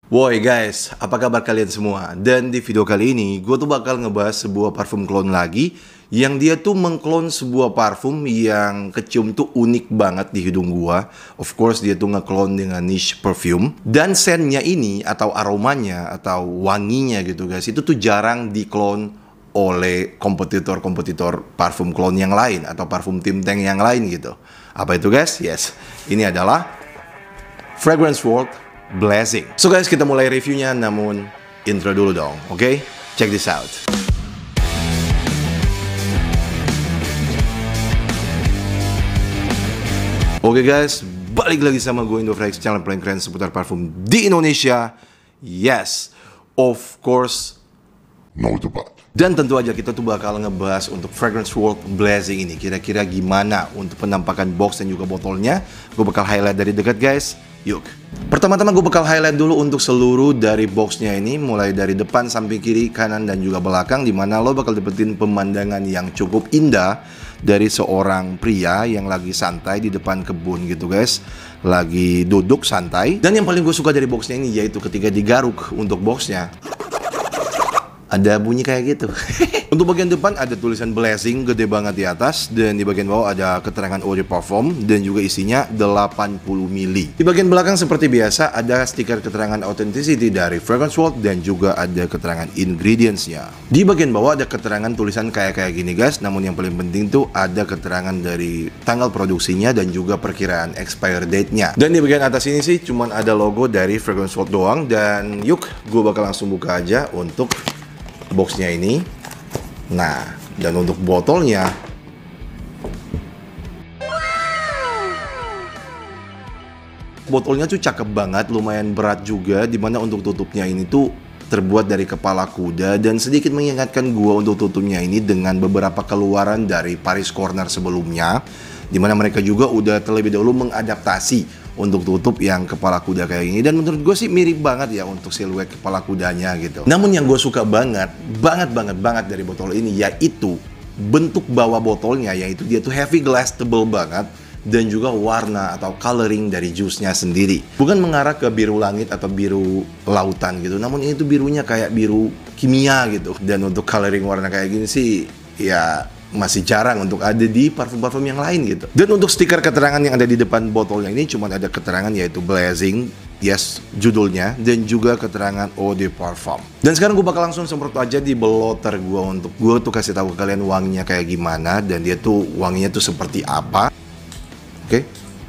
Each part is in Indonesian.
Woi guys, apa kabar kalian semua? Dan di video kali ini, gue tuh bakal ngebahas sebuah parfum clone lagi yang dia tuh mengklon sebuah parfum yang kecium tuh unik banget di hidung gua. Of course, dia tuh ngeklon dengan niche perfume. Dan scentnya ini, atau aromanya, atau wanginya gitu guys, itu tuh jarang diklon oleh kompetitor-kompetitor parfum clone yang lain atau parfum Tim Tank yang lain gitu. Apa itu guys? Yes, ini adalah Fragrance World Blazing. So guys, kita mulai reviewnya, namun intro dulu dong, oke? Check this out. Oke guys, balik lagi sama gue Indofrex, channel paling keren seputar parfum di Indonesia. Yes, of course, no debat. Dan tentu aja kita tuh bakal ngebahas untuk Fragrance World Blazing ini. Kira-kira gimana untuk penampakan box dan juga botolnya. Gue bakal highlight dari dekat guys. Yuk. Pertama-tama gue bakal highlight dulu untuk seluruh dari boxnya ini. Mulai dari depan, samping kiri, kanan, dan juga belakang. Dimana lo bakal dapetin pemandangan yang cukup indah dari seorang pria yang lagi santai di depan kebun gitu guys. Lagi duduk santai. Dan yang paling gue suka dari boxnya ini yaitu ketika digaruk untuk boxnya, ada bunyi kayak gitu. Untuk bagian depan ada tulisan Blazing gede banget di atas. Dan di bagian bawah ada keterangan eau de parfum. Dan juga isinya 80 ml. Di bagian belakang seperti biasa ada stiker keterangan authenticity dari Fragrance World. Dan juga ada keterangan ingredientsnya. Di bagian bawah ada keterangan tulisan kayak gini guys. Namun yang paling penting tuh ada keterangan dari tanggal produksinya dan juga perkiraan expire date-nya. Dan di bagian atas ini sih cuman ada logo dari Fragrance World doang. Dan yuk, gue bakal langsung buka aja untuk boxnya ini. Nah, dan untuk botolnya, botolnya tuh cakep banget, lumayan berat juga. Dimana untuk tutupnya ini tuh terbuat dari kepala kuda. Dan sedikit mengingatkan gua untuk tutupnya ini dengan beberapa keluaran dari Paris Corner sebelumnya, dimana mereka juga udah terlebih dahulu mengadaptasi untuk tutup yang kepala kuda kayak gini. Dan menurut gue sih mirip banget ya untuk siluet kepala kudanya gitu. Namun yang gue suka banget dari botol ini yaitu bentuk bawah botolnya, yaitu dia tuh heavy glass, tebel banget. Dan juga warna atau coloring dari jusnya sendiri bukan mengarah ke biru langit atau biru lautan gitu, namun ini tuh birunya kayak biru kimia gitu. Dan untuk coloring warna kayak gini sih ya masih jarang untuk ada di parfum-parfum yang lain gitu. Dan untuk stiker keterangan yang ada di depan botolnya ini cuma ada keterangan yaitu Blazing, yes, judulnya, dan juga keterangan eau de parfum. Dan sekarang gue bakal langsung semprot aja di blotter gue untuk gue tuh kasih tahu ke kalian wanginya kayak gimana dan dia tuh wanginya tuh seperti apa. Oke.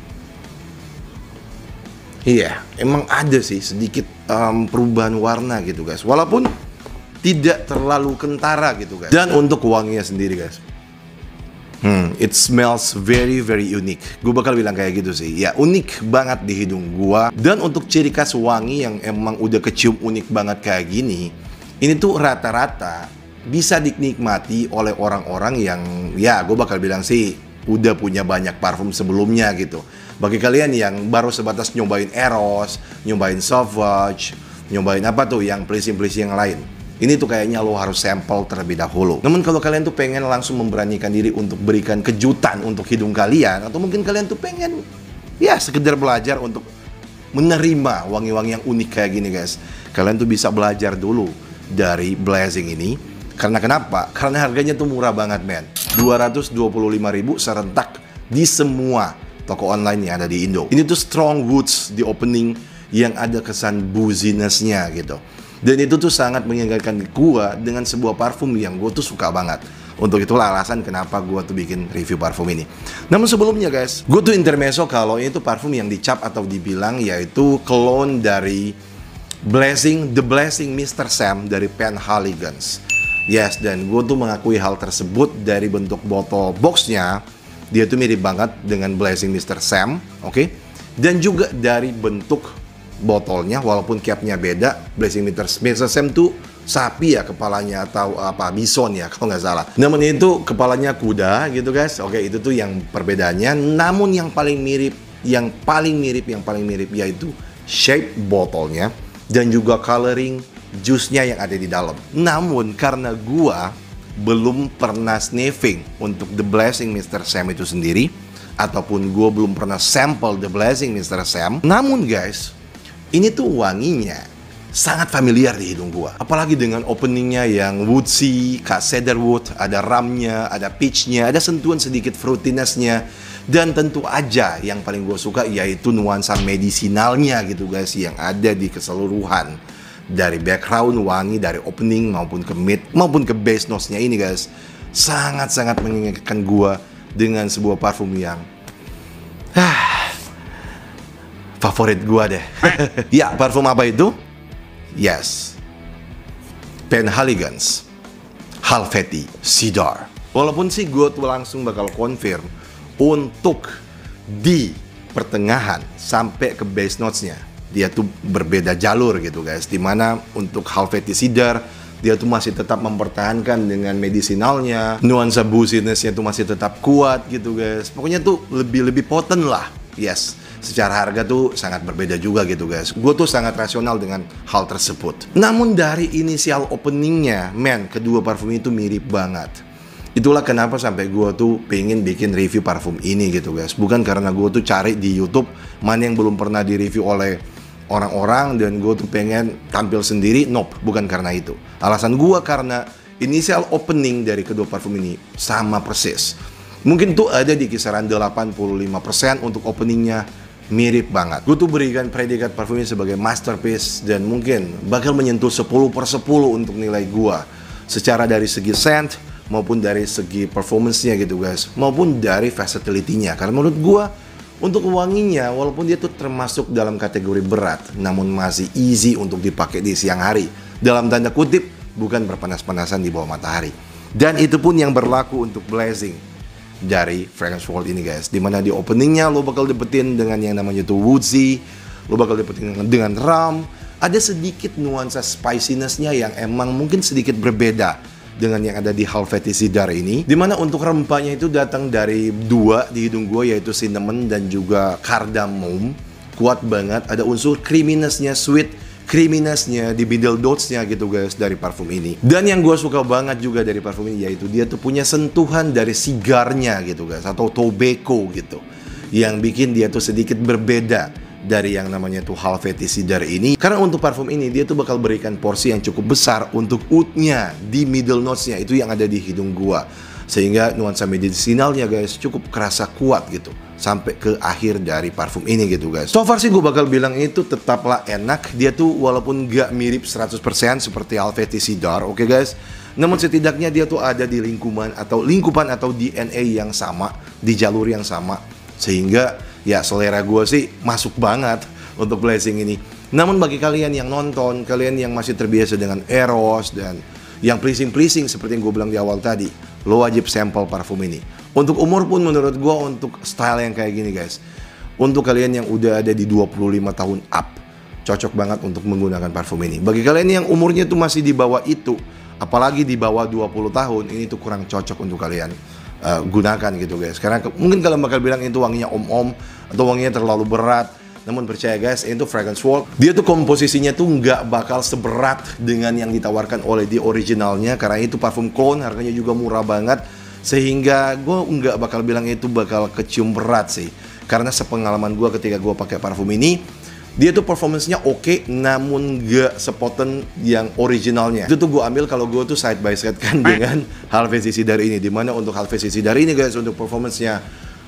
Iya, emang ada sih sedikit perubahan warna gitu guys, walaupun tidak terlalu kentara gitu guys. Dan untuk wanginya sendiri guys, it smells very unique. Gue bakal bilang kayak gitu sih. Ya, unik banget di hidung gua. Dan untuk ciri khas wangi yang emang udah kecium unik banget kayak gini, ini tuh rata-rata bisa dinikmati oleh orang-orang yang ya gue bakal bilang sih udah punya banyak parfum sebelumnya gitu. Bagi kalian yang baru sebatas nyobain Eros, nyobain Sauvage, nyobain apa tuh yang pleasing-pleasing yang lain, ini tuh kayaknya lo harus sampel terlebih dahulu. Namun kalau kalian tuh pengen langsung memberanikan diri untuk berikan kejutan untuk hidung kalian, atau mungkin kalian tuh pengen ya sekedar belajar untuk menerima wangi-wangi yang unik kayak gini guys, kalian tuh bisa belajar dulu dari Blazing ini. Karena kenapa? Karena harganya tuh murah banget men, 225.000 serentak di semua toko online yang ada di Indo. Ini tuh strong woods di opening yang ada kesan booziness-nya gitu. Dan itu tuh sangat mengingatkan gua dengan sebuah parfum yang gua tuh suka banget. Untuk itulah alasan kenapa gua tuh bikin review parfum ini. Namun sebelumnya guys, gua tuh intermezzo kalau ini tuh parfum yang dicap atau dibilang yaitu clone dari Blazing, The Blazing Mr. Sam dari Penhaligon's. Yes, dan gue tuh mengakui hal tersebut dari bentuk botol boxnya. Dia tuh mirip banget dengan Blazing Mr. Sam, oke? Dan juga dari bentuk botolnya, walaupun capnya beda. Blazing Mr. Sam tuh sapi ya kepalanya, atau apa, bison ya kalau nggak salah. Namun itu kepalanya kuda gitu guys. Oke, itu tuh yang perbedaannya. Namun yang paling mirip yaitu shape botolnya dan juga coloring jusnya yang ada di dalam. Namun karena gua belum pernah sniffing untuk The Blazing Mr. Sam itu sendiri, ataupun gua belum pernah sample The Blazing Mr. Sam, namun guys, ini tuh wanginya sangat familiar di hidung gua. Apalagi dengan openingnya yang woodsy, kayak cedarwood, ada rumnya, ada peachnya, ada sentuhan sedikit fruitinessnya. Dan tentu aja yang paling gue suka yaitu nuansa medisinalnya gitu guys, yang ada di keseluruhan. Dari background wangi, dari opening maupun ke mid, maupun ke base notes-nya ini guys. Sangat-sangat mengingatkan gue dengan sebuah parfum yang favorit gue deh. Ya, parfum apa itu? Yes, Penhaligon's Halfeti Cedar. Walaupun sih gue tuh langsung bakal confirm untuk di pertengahan sampai ke base notes-nya dia tuh berbeda jalur gitu guys, dimana untuk Halfeti Cedar dia tuh masih tetap mempertahankan dengan medicinalnya, nuansa booziness-nya tuh masih tetap kuat gitu guys. Pokoknya tuh lebih potent lah. Yes, secara harga tuh sangat berbeda juga gitu guys. Gue tuh sangat rasional dengan hal tersebut. Namun dari inisial openingnya, kedua parfum itu mirip banget. Itulah kenapa sampai gue tuh pengen bikin review parfum ini gitu guys. Bukan karena gue tuh cari di YouTube mana yang belum pernah direview oleh orang-orang dan gue tuh pengen tampil sendiri. Nope, bukan karena itu. Alasan gue karena initial opening dari kedua parfum ini sama persis. Mungkin tuh ada di kisaran 85% untuk openingnya, mirip banget. Gue tuh berikan predikat parfum ini sebagai masterpiece dan mungkin bakal menyentuh 10/10 untuk nilai gue. Secara dari segi scent, maupun dari segi performance-nya gitu guys, maupun dari versatility-nya. Karena menurut gua untuk wanginya, walaupun dia tuh termasuk dalam kategori berat, namun masih easy untuk dipakai di siang hari. Dalam tanda kutip, bukan berpanas-panasan di bawah matahari. Dan itu pun yang berlaku untuk blazing dari Fragrance World ini guys, dimana di openingnya lo bakal dapetin dengan yang namanya tuh woodsy, lo bakal dapetin dengan rum. Ada sedikit nuansa spiciness-nya yang emang mungkin sedikit berbeda dengan yang ada di Halfeti Cedar ini, dimana untuk rempahnya itu datang dari dua di hidung gue, yaitu cinnamon dan juga cardamom. Kuat banget, ada unsur creaminess-nya, sweet creaminess-nya di middle notes-nya gitu guys dari parfum ini. Dan yang gue suka banget juga dari parfum ini yaitu dia tuh punya sentuhan dari sigarnya gitu guys, atau tobacco gitu, yang bikin dia tuh sedikit berbeda dari yang namanya tuh Halfeti Cedar ini. Karena untuk parfum ini dia tuh bakal berikan porsi yang cukup besar untuk oud-nya di middle notes-nya, itu yang ada di hidung gua. Sehingga nuansa medicinalnya guys cukup kerasa kuat gitu sampai ke akhir dari parfum ini gitu guys. So far sih gue bakal bilang itu tetaplah enak. Dia tuh walaupun gak mirip 100% seperti Halfeti Cedar, oke guys, namun setidaknya dia tuh ada di lingkupan atau DNA yang sama, di jalur yang sama, sehingga ya selera gue sih masuk banget untuk blazing ini. Namun bagi kalian yang nonton, kalian yang masih terbiasa dengan Eros dan yang pleasing-pleasing seperti yang gue bilang di awal tadi, lo wajib sampel parfum ini. Untuk umur pun menurut gue untuk style yang kayak gini guys, untuk kalian yang udah ada di 25 tahun up, cocok banget untuk menggunakan parfum ini. Bagi kalian yang umurnya tuh masih di bawah itu, apalagi di bawah 20 tahun, ini tuh kurang cocok untuk kalian gunakan gitu guys. Karena mungkin kalian bakal bilang itu wanginya om-om atau wanginya terlalu berat. Namun percaya guys, itu Fragrance World, dia tuh komposisinya tuh nggak bakal seberat dengan yang ditawarkan oleh di originalnya. Karena itu parfum clone, harganya juga murah banget, sehingga gue nggak bakal bilang itu bakal kecium berat sih. Karena sepengalaman gue ketika gue pakai parfum ini, dia tuh performance-nya oke, namun gak sepotent yang originalnya. Itu tuh gue ambil kalau gue tuh side by side kan dengan Halfeti Cedar ini. Dimana untuk Halfeti Cedar ini guys, untuk performance-nya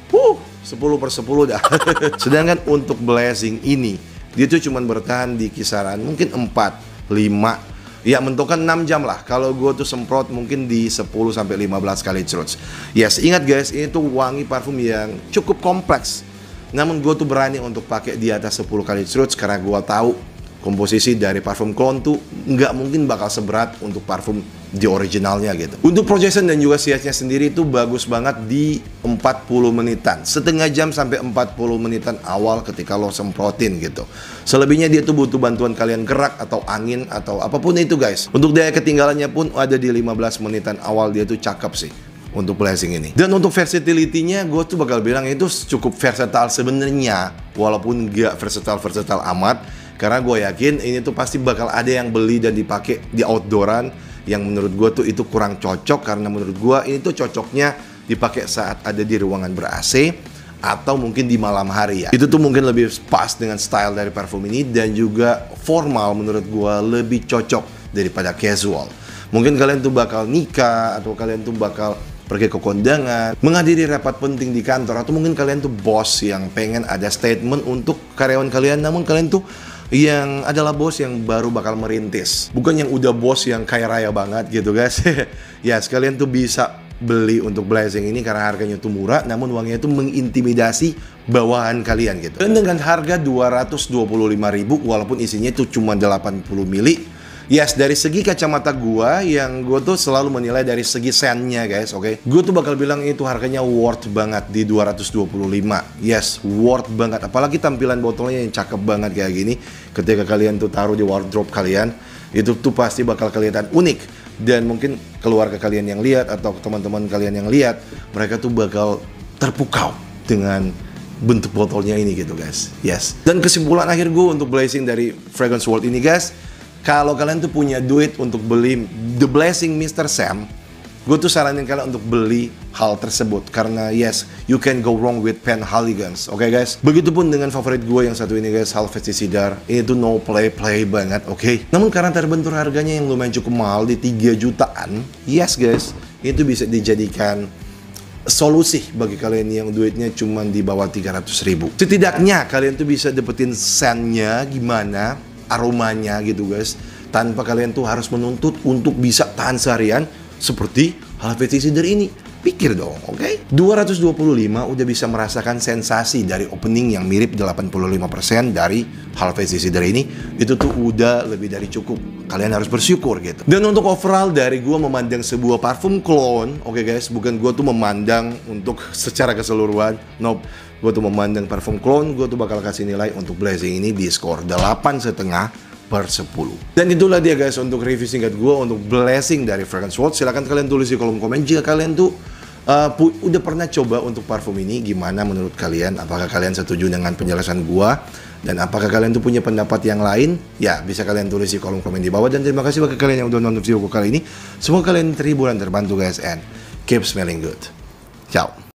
10/10 dah. Sedangkan untuk blazing ini, dia tuh cuman bertahan di kisaran mungkin 4, 5, ya mentokan 6 jam lah. Kalau gue tuh semprot mungkin di 10-15 kali cuts. Yes, ingat guys, ini tuh wangi parfum yang cukup kompleks. Namun gue tuh berani untuk pakai di atas 10 kali cuts karena gue tahu komposisi dari parfum clone tuh nggak mungkin bakal seberat untuk parfum di originalnya gitu. Untuk projection dan juga siasnya sendiri itu bagus banget di 40 menitan, setengah jam sampai 40 menitan awal ketika lo semprotin gitu. Selebihnya dia tuh butuh bantuan kalian gerak atau angin atau apapun itu guys. Untuk daya ketinggalannya pun ada di 15 menitan awal, dia tuh cakep sih untuk blazing ini. Dan untuk versatility-nya gue tuh bakal bilang itu cukup versatile sebenarnya, walaupun gak versatile amat. Karena gue yakin ini tuh pasti bakal ada yang beli dan dipakai di outdooran, yang menurut gue tuh itu kurang cocok. Karena menurut gue ini tuh cocoknya dipakai saat ada di ruangan ber-AC atau mungkin di malam hari ya. Itu tuh mungkin lebih pas dengan style dari parfum ini, dan juga formal menurut gua lebih cocok daripada casual. Mungkin kalian tuh bakal nikah, atau kalian tuh bakal pergi ke kondangan, menghadiri rapat penting di kantor, atau mungkin kalian tuh bos yang pengen ada statement untuk karyawan kalian, namun kalian tuh yang adalah bos yang baru bakal merintis, bukan yang udah bos yang kaya raya banget gitu guys. Ya, sekalian tuh bisa beli untuk Blazing ini karena harganya tuh murah, namun uangnya itu mengintimidasi bawahan kalian gitu. Dan dengan harga 225.000 walaupun isinya itu cuma 80 mili. Yes, dari segi kacamata gua, yang gua tuh selalu menilai dari segi sennya guys, oke? Gua tuh bakal bilang itu harganya worth banget di 225. Yes, worth banget. Apalagi tampilan botolnya yang cakep banget kayak gini. Ketika kalian tuh taruh di wardrobe kalian, itu tuh pasti bakal kelihatan unik. Dan mungkin keluarga kalian yang lihat atau teman-teman kalian yang lihat, mereka tuh bakal terpukau dengan bentuk botolnya ini gitu guys. Yes. Dan kesimpulan akhir gue untuk Blazing dari Fragrance World ini guys, kalau kalian tuh punya duit untuk beli The Blazing Mr. Sam, gue tuh saranin kalian untuk beli hal tersebut. Karena yes, you can go wrong with Penhaligon's. Oke guys? Begitupun dengan favorit gue yang satu ini guys, Halfeti Cedar. Ini tuh no play banget, oke? Namun karena terbentur harganya yang lumayan cukup mahal di 3 jutaan, yes guys, itu bisa dijadikan solusi bagi kalian yang duitnya cuma di bawah 300.000. Setidaknya kalian tuh bisa dapetin scentnya gimana, aromanya gitu guys, tanpa kalian tuh harus menuntut untuk bisa tahan seharian seperti Halfeti Cedar ini. Pikir dong, oke? 225 udah bisa merasakan sensasi dari opening yang mirip 85% dari Halfeti Cedar ini. Itu tuh udah lebih dari cukup. Kalian harus bersyukur gitu. Dan untuk overall dari gua memandang sebuah parfum clone, oke guys, bukan gua tuh memandang untuk secara keseluruhan. Nope. Gue tuh memandang parfum clone, gue tuh bakal kasih nilai untuk Blazing ini di skor 8,5/10. Dan itulah dia guys untuk review singkat gue untuk Blazing dari Fragrance World. Silahkan kalian tulis di kolom komen jika kalian tuh udah pernah coba untuk parfum ini, gimana menurut kalian? Apakah kalian setuju dengan penjelasan gue? Dan apakah kalian tuh punya pendapat yang lain? Ya, bisa kalian tulis di kolom komen di bawah. Dan terima kasih bagi kalian yang udah nonton video gue kali ini. Semoga kalian terhibur dan terbantu guys, and keep smelling good. Ciao.